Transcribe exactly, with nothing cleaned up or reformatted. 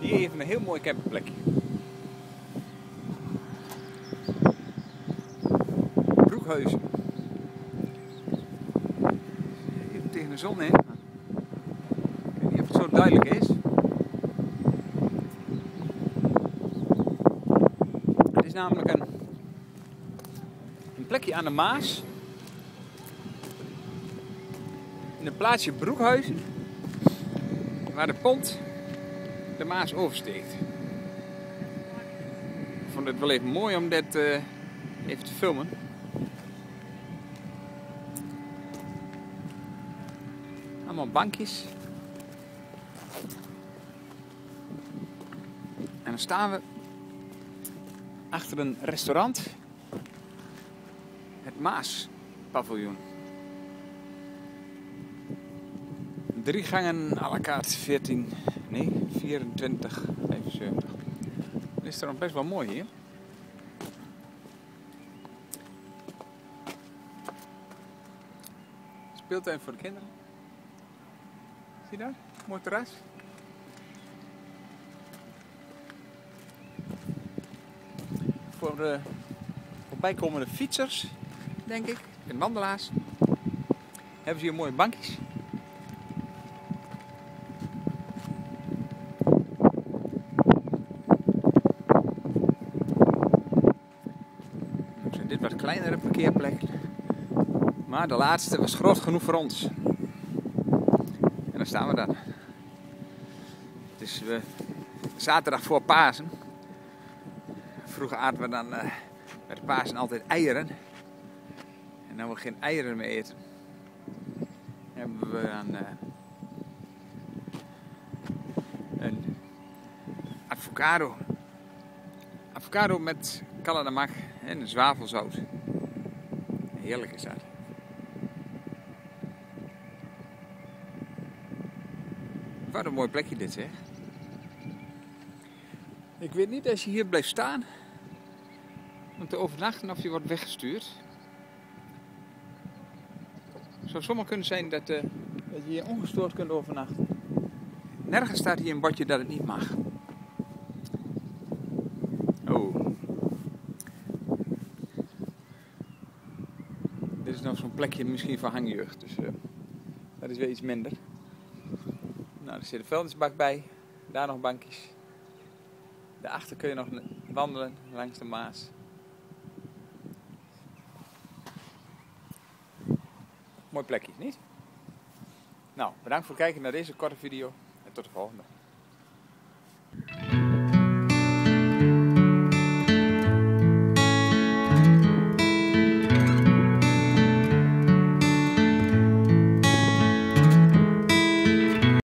Hier even een heel mooi campingplekje. Broekhuizen. Even tegen de zon in. Ik weet niet of het zo duidelijk is. Het is namelijk een, een plekje aan de Maas. In het plaatsje Broekhuizen. Waar de pont de Maas oversteekt. Ik vond het wel even mooi om dit uh, even te filmen. Allemaal bankjes. En dan staan we achter een restaurant. Het Maaspaviljoen. Drie gangen à la carte veertien, nee, vierentwintig, vijfenzeventig. Het is er nog best wel mooi hier. Speeltuin voor de kinderen. Zie je daar? Mooi terras. Voor de voorbijkomende fietsers, denk ik, en wandelaars, hebben ze hier mooie bankjes. Dit wat kleinere parkeerplekken. Maar de laatste was groot genoeg voor ons. En daar staan we dan. Het is uh, zaterdag voor Pasen. Vroeger aten we dan uh, bij de Pasen altijd eieren. En nu we geen eieren meer eten, hebben we dan uh, een avocado. Avocado met kalanamak en een zwavelzout. Heerlijk is dat. Wat een mooi plekje dit, zeg. Ik weet niet als je hier blijft staan om te overnachten of je wordt weggestuurd. Het zou zomaar kunnen zijn dat, uh, dat je hier ongestoord kunt overnachten. Nergens staat hier een bordje dat het niet mag. Oh. Dit is nog zo'n plekje misschien voor hangjeugd, dus uh, dat is weer iets minder. Nou, er zit een vuilnisbak bij, daar nog bankjes. Daarachter kun je nog wandelen langs de Maas. Mooi plekje, niet? Nou, bedankt voor het kijken naar deze korte video en tot de volgende.